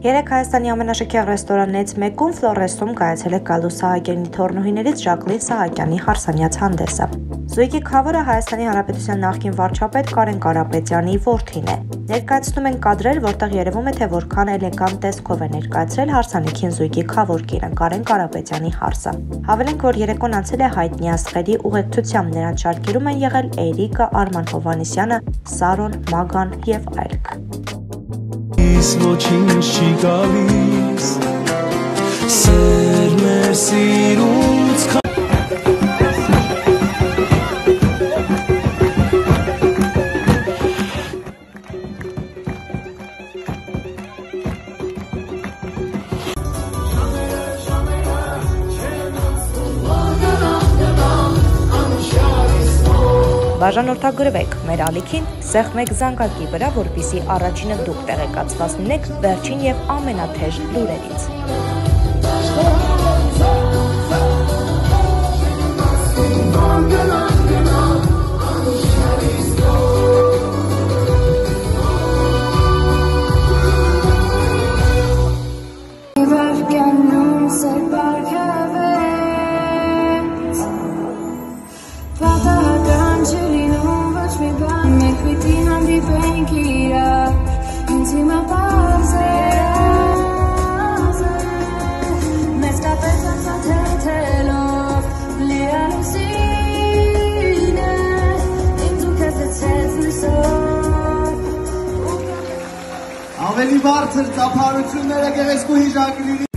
Երեք Հայաստանի ամենաշքեղ ռեստորաններից մեկում Ֆլորեսում կայացել է Գալուստ Սահակյանի թոռնուհիներից Ժակլին Սահակյանի հարսանյաց հանդեսը։ Զույգի քավորը Հայաստանի Հանրապետության նախկին վարչապետ Կարեն Կարապետյանի որդին է։ Ներկայացնում են կադրեր, որտեղ երևում է, թե որքան էլեգանտ տեսքով է ներկայացրել հարսանիքին զույգի քավոր կինը Կարեն Կարապետյանի հարսը։ Հավելենք, որ երեկոն անցել է հայտնի աստղերի ուղեկցությամբ, նրանց շարքերում են եղել Էրիկը, Արման Հովհաննիսյանը, Սարոն, Մագան եւ այլք։ Ոչինչ չի գալիս սեր մեր սիրուց Բաժանորդագրվեք մեր ալիքին սեղ մեկ զանգակի վրա, որպեսզի առաջինը դուք տեղեկացված լինեք վերջին եւ ամենաթեժ լուրերից։ Ավելի բարձր ծափարությունները գեղեցկուհի Ժակլինի